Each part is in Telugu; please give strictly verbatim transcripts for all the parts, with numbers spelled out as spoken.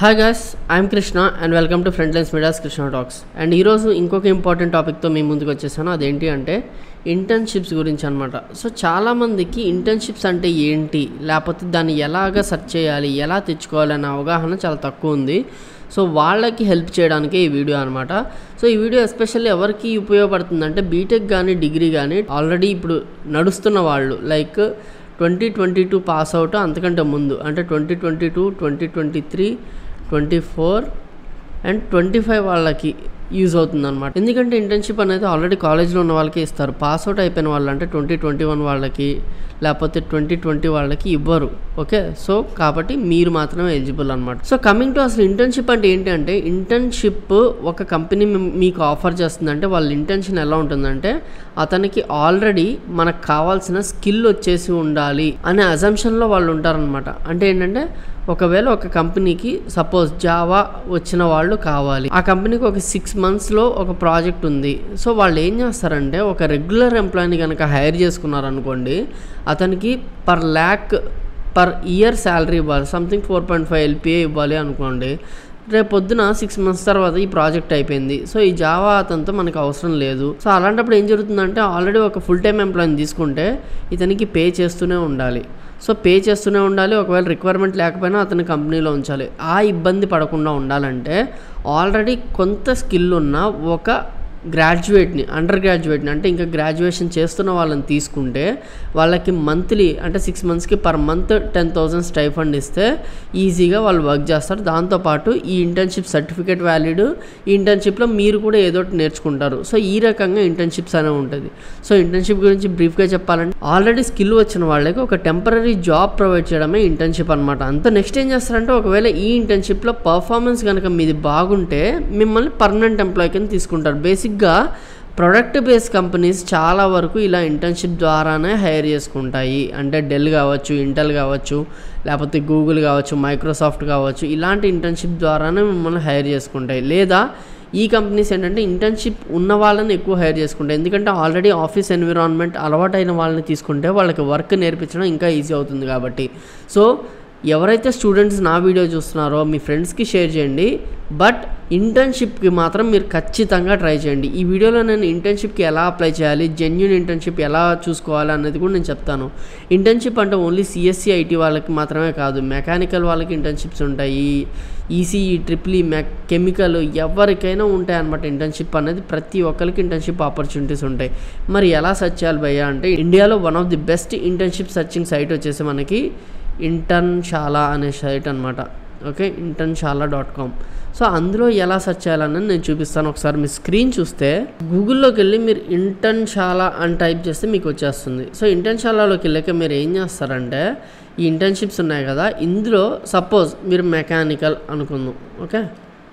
Hi guys, I am Krishna and welcome to Frontlines Media's Krishna Talkz. And ee roju inkoka important topic tho mee munduku vachesanu adenti ante internships gurinchi annamata. So chaala mandiki internships ante enti lepothe danni elaga search cheyali ela techukovali ana avagahana chaala takku undi. So వాళ్ళకి హెల్ప్ చేయడానికే ఈ వీడియో అనమాట. సో ఈ వీడియో ఎస్పెషల్లీ ఎవరికి ఉపయోగపడుతుందంటే బీటెక్ కానీ డిగ్రీ కానీ ఆల్రెడీ ఇప్పుడు నడుస్తున్న వాళ్ళు like twenty twenty two pass out అంతకంటే ముందు అంటే twenty twenty two twenty twenty three twenty four and twenty five వాళ్ళకి యూజ్ అవుతుంది అనమాట. ఎందుకంటే ఇంటర్న్షిప్ అనేది ఆల్రెడీ కాలేజ్లో ఉన్న వాళ్ళకి ఇస్తారు. పాస్ అవుట్ అయిపోయిన వాళ్ళు అంటే ట్వంటీ ట్వంటీ వన్ వాళ్ళకి లేకపోతే ట్వంటీ ట్వంటీ వాళ్ళకి ఇవ్వరు. ఓకే, సో కాబట్టి మీరు మాత్రమే ఎలిజిబుల్ అనమాట. సో కమింగ్ టు అసలు ఇంటర్న్షిప్ అంటే ఏంటి అంటే ఇంటర్న్షిప్ ఒక కంపెనీ మీకు ఆఫర్ చేస్తుందంటే వాళ్ళ ఇంటెన్షన్ ఎలా ఉంటుందంటే అతనికి ఆల్రెడీ మనకు కావాల్సిన స్కిల్ వచ్చేసి ఉండాలి అనే అజంప్షన్లో వాళ్ళు ఉంటారనమాట. అంటే ఏంటంటే ఒకవేళ ఒక కంపెనీకి సపోజ్ జావా వచ్చిన వాళ్ళు కావాలి, ఆ కంపెనీకి ఒక సిక్స్ మంత్స్లో ఒక ప్రాజెక్ట్ ఉంది. సో వాళ్ళు ఏం చేస్తారంటే ఒక రెగ్యులర్ ఎంప్లాయీని కనుక హైర్ చేసుకున్నారనుకోండి, అతనికి per lakh per year salary ఇవ్వాలి, something four point five LPA ఇవ్వాలి అనుకోండి. రేపు పొద్దున సిక్స్ మంత్స్ తర్వాత ఈ ప్రాజెక్ట్ అయిపోయింది. సో ఈ జావా అతనితో మనకు అవసరం లేదు. సో అలాంటప్పుడు ఏం జరుగుతుందంటే ఆల్రెడీ ఒక ఫుల్ టైం ఎంప్లాయీని తీసుకుంటే ఇతనికి పే చేస్తూనే ఉండాలి. సో పే చేస్తూనే ఉండాలి. ఒకవేళ రిక్వైర్మెంట్ లేకపోయినా అతని కంపెనీలో ఉంచాలి. ఆ ఇబ్బంది పడకుండా ఉండాలంటే ఆల్రెడీ కొంత స్కిల్ ఉన్న ఒక గ్రాడ్యుయేట్ని అండర్ గ్రాడ్యుయేట్ని అంటే ఇంకా గ్రాడ్యుయేషన్ చేస్తున్న వాళ్ళని తీసుకుంటే వాళ్ళకి మంత్లీ అంటే సిక్స్ మంత్స్కి per month ten thousand stipend ఇస్తే ఈజీగా వాళ్ళు వర్క్ చేస్తారు. దాంతోపాటు ఈ ఇంటర్న్షిప్ సర్టిఫికేట్ వ్యాలిడ్, ఈ ఇంటర్న్షిప్లో మీరు కూడా ఏదో ఒకటి నేర్చుకుంటారు. సో ఈ రకంగా ఇంటర్న్షిప్స్ అనేవి ఉంటుంది. సో ఇంటర్న్షిప్ గురించి బ్రీఫ్గా చెప్పాలంటే ఆల్రెడీ స్కిల్ వచ్చిన వాళ్ళకి ఒక టెంపరీ జాబ్ ప్రొవైడ్ చేయడమే ఇంటర్న్షిప్ అనమాట. అంత నెక్స్ట్ ఏం చేస్తారంటే ఒకవేళ ఈ ఇంటర్న్షిప్లో పర్ఫార్మెన్స్ కనుక మీది బాగుంటే మిమ్మల్ని పర్మనెంట్ ఎంప్లాయీ కింద తీసుకుంటారు. బేసిక్ గా ప్రొడక్ట్ బేస్డ్ కంపెనీస్ చాలా వరకు ఇలా ఇంటర్న్షిప్ ద్వారానే హైర్ చేసుకుంటాయి. అంటే డెల్ కావచ్చు, ఇంటెల్ కావచ్చు, లేకపోతే గూగుల్ కావచ్చు, మైక్రోసాఫ్ట్ కావచ్చు, ఇలాంటి ఇంటర్న్షిప్ ద్వారానే మిమ్మల్ని హైర్ చేసుకుంటాయి. లేదా ఈ కంపెనీస్ ఏంటంటే ఇంటర్న్షిప్ ఉన్న వాళ్ళని ఎక్కువ హైర్ చేసుకుంటాయి. ఎందుకంటే ఆల్రెడీ ఆఫీస్ ఎన్విరాన్మెంట్ అలవాటైన వాళ్ళని తీసుకుంటే వాళ్ళకి వర్క్ నేర్పించడం ఇంకా ఈజీ అవుతుంది కాబట్టి. సో ఎవరైతే స్టూడెంట్స్ నా వీడియో చూస్తున్నారో మీ ఫ్రెండ్స్కి షేర్ చేయండి. బట్ ఇంటర్న్షిప్కి మాత్రం మీరు ఖచ్చితంగా ట్రై చేయండి. ఈ వీడియోలో నేను ఇంటర్న్షిప్కి ఎలా అప్లై చేయాలి, జెన్యూన్ ఇంటర్న్షిప్ ఎలా చూసుకోవాలి అనేది కూడా నేను చెప్తాను. ఇంటర్న్షిప్ అంటే ఓన్లీ సిఎస్సి ఐటీ వాళ్ళకి మాత్రమే కాదు, మెకానికల్ వాళ్ళకి ఇంటర్న్షిప్స్ ఉంటాయి, ఈసీఈ ట్రిపుల్ ఈ మెక్ కెమికల్ ఎవరికైనా ఉంటాయి అన్నమాట. ఇంటర్న్షిప్ అనేది ప్రతి ఒక్కరికి ఇంటర్న్షిప్ ఆపర్చునిటీస్ ఉంటాయి. మరి ఎలా సెర్చ్ చేయాలి భయ్యా అంటే ఇండియాలో one of the best internship searching site వచ్చేసి మనకి ఇంటర్న్షాలా అనే సైట్ అనమాట. Okay, Internshala dot com. So అందులో ఎలా సెర్చ్ చేయాలన్నది నేను చూపిస్తాను. ఒకసారి మీ స్క్రీన్ చూస్తే గూగుల్లోకి వెళ్ళి మీరు ఇంటర్న్షాలా అని టైప్ చేస్తే మీకు వచ్చేస్తుంది. సో ఇంటర్న్షాలాలోకి వెళ్ళాక మీరు ఏం చేస్తారంటే ఈ ఇంటర్న్షిప్స్ ఉన్నాయి కదా, ఇందులో సపోజ్ మీరు మెకానికల్ అనుకుందాం. ఓకే,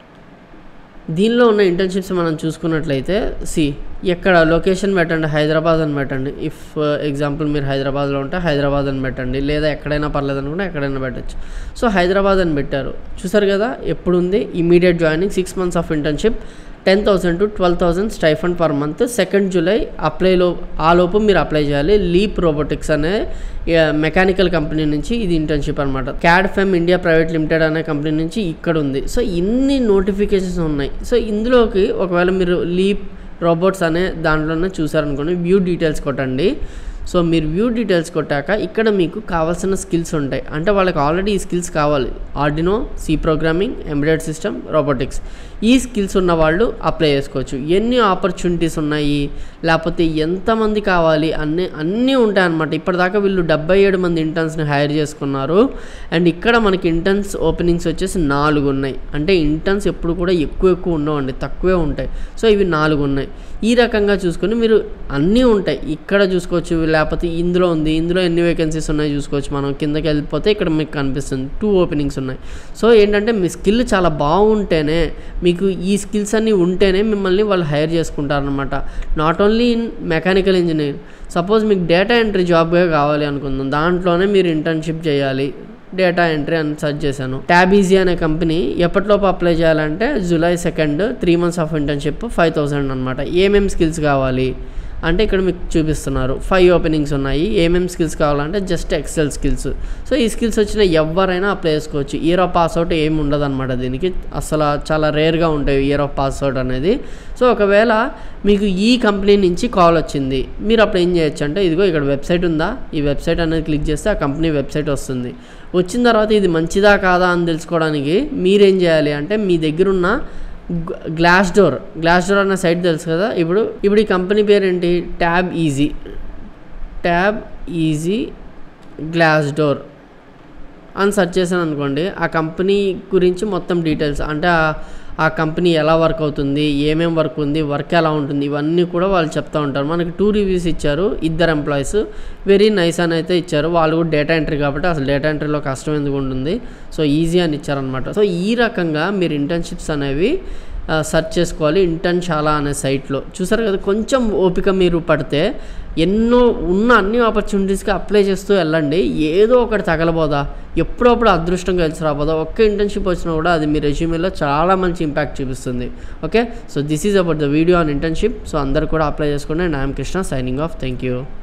దీనిలో ఉన్న ఇంటర్న్షిప్స్ మనం చూసుకున్నట్లయితే సి ఎక్కడ లొకేషన్ పెట్టండి, హైదరాబాద్ అని పెట్టండి. ఇఫ్ ఎగ్జాంపుల్ మీరు హైదరాబాద్లో ఉంటే హైదరాబాద్ అని పెట్టండి, లేదా ఎక్కడైనా పర్లేదు అనుకుంటే ఎక్కడైనా పెట్టచ్చు. సో హైదరాబాద్ అని పెట్టారు, చూసారు కదా ఎప్పుడు ఉంది immediate joining, six months of internship, ten thousand to twelve thousand stipend per month. Second July అప్లైలో ఆ లోపు మీరు అప్లై చేయాలి. లీప్ రోబోటిక్స్ అనే మెకానికల్ కంపెనీ నుంచి ఇది ఇంటర్న్షిప్ అనమాట. CADFEM India private limited అనే కంపెనీ నుంచి ఇక్కడ ఉంది. సో ఇన్ని నోటిఫికేషన్స్ ఉన్నాయి. సో ఇందులోకి ఒకవేళ మీరు లీప్ రోబోట్స్ అనే దాంట్లోనే చూసారనుకోండి, వ్యూ డీటెయిల్స్ కొట్టండి. సో మీరు వ్యూ డీటెయిల్స్ కొట్టాక ఇక్కడ మీకు కావాల్సిన స్కిల్స్ ఉంటాయి. అంటే వాళ్ళకి ఆల్రెడీ ఈ స్కిల్స్ కావాలి, Arduino, C programming, embedded system, robotics. ఈ స్కిల్స్ ఉన్న వాళ్ళు అప్లై చేసుకోవచ్చు. ఎన్ని ఆపర్చునిటీస్ ఉన్నాయి, లేకపోతే ఎంతమంది కావాలి అన్నీ అన్నీ ఉంటాయన్నమాట. ఇప్పటిదాకా వీళ్ళు డెబ్బై ఏడు మంది ఇంటర్న్స్ని హైర్ చేసుకున్నారు. అండ్ ఇక్కడ మనకి ఇంటర్న్స్ ఓపెనింగ్స్ వచ్చేసి నాలుగు ఉన్నాయి. అంటే ఇంటర్న్స్ ఎప్పుడు కూడా ఎక్కువ ఎక్కువ ఉండవండి, తక్కువే ఉంటాయి. సో ఇవి నాలుగు ఉన్నాయి. ఈ రకంగా చూసుకొని మీరు అన్నీ ఉంటాయి ఇక్కడ చూసుకోవచ్చు. లేకపోతే ఇందులో ఉంది, ఇందులో ఎన్ని వేకెన్సీస్ ఉన్నాయి చూసుకోవచ్చు. మనం కిందకి వెళ్ళిపోతే ఇక్కడ మీకు కనిపిస్తుంది టూ ఓపెనింగ్స్ ఉన్నాయి. సో ఏంటంటే మీ స్కిల్ చాలా బాగుంటేనే, మీకు ఈ స్కిల్స్ అన్నీ ఉంటేనే మిమ్మల్ని వాళ్ళు హైర్ చేసుకుంటారనమాట. Not only in mechanical engineer, suppose మీకు డేటా ఎంట్రీ జాబ్గా కావాలి అనుకుందాం, దాంట్లోనే మీరు ఇంటర్న్షిప్ చేయాలి. డేటా ఎంట్రీ అని సెర్చ్ చేశాను. ట్యాబ్ ఈజీ అనే కంపెనీ ఎప్పటిలోపు అప్లై చేయాలంటే July second, three months of internship, five thousand అనమాట. ఏమేమి స్కిల్స్ కావాలి అంటే ఇక్కడ మీకు చూపిస్తున్నారు ఫైవ్ ఓపెనింగ్స్ ఉన్నాయి. ఏమేమి స్కిల్స్ కావాలంటే జస్ట్ ఎక్సెల్ స్కిల్స్. సో ఈ స్కిల్స్ వచ్చిన ఎవరైనా అప్లై చేసుకోవచ్చు. ఇయర్ ఆఫ్ పాస్అవుట్ ఏమి ఉండదు అనమాట దీనికి. అసలు చాలా రేర్గా ఉంటాయి ఇయర్ ఆఫ్ పాస్అవుట్ అనేది. సో ఒకవేళ మీకు ఈ కంపెనీ నుంచి కాల్ వచ్చింది, మీరు అప్పుడు ఏం చేయొచ్చు అంటే ఇదిగో ఇక్కడ వెబ్సైట్ ఉందా, ఈ వెబ్సైట్ అనేది క్లిక్ చేస్తే ఆ కంపెనీ వెబ్సైట్ వస్తుంది. వచ్చిన తర్వాత ఇది మంచిదా కాదా అని తెలుసుకోవడానికి మీరేం చేయాలి అంటే మీ దగ్గరున్న గ్లాస్ డోర్ గ్లాస్ డోర్ అన్న సైట్ తెలుసు కదా. ఇప్పుడు ఇప్పుడు ఈ కంపెనీ పేరు ఏంటి, Tab Easy Tab Easy Glassdoor అని సెర్చ్ చేశాను అనుకోండి. ఆ కంపెనీ గురించి మొత్తం డీటెయిల్స్ అంటే ఆ కంపెనీ ఎలా వర్క్ అవుతుంది, ఏమేమి వర్క్ ఉంది, వర్క్ ఎలా ఉంటుంది, ఇవన్నీ కూడా వాళ్ళు చెప్తూ ఉంటారు. మనకి టూ రివ్యూస్ ఇచ్చారు, ఇద్దరు ఎంప్లాయీస్ వెరీ నైస్ అని అయితే ఇచ్చారు. వాళ్ళు కూడా డేటా ఎంట్రీ కాబట్టి అసలు డేటా ఎంట్రీలో కష్టం ఎందుకు ఉంటుంది, సో ఈజీ అని ఇచ్చారనమాట. సో ఈ రకంగా మీరు ఇంటర్న్షిప్స్ అనేవి సెర్చ్ చేసుకోవాలి ఇంటర్న్షాలా అనే సైట్లో. చూసారు కదా, కొంచెం ఓపిక మీరు పడితే ఎన్నో ఉన్న అన్ని ఆపర్చునిటీస్కి అప్లై చేస్తూ వెళ్ళండి. ఏదో ఒకటి తగలబోదా, ఎప్పుడప్పుడు అదృష్టం కలిసి రాబోదా, ఒక్క ఇంటర్న్షిప్ వచ్చినా కూడా అది మీ రెజ్యూమేలో చాలా మంచి ఇంపాక్ట్ చూపిస్తుంది. Okay, so this is about the video on internship. So అందరు కూడా అప్లై చేసుకోండి. And I'm Krishna signing off. Thank you.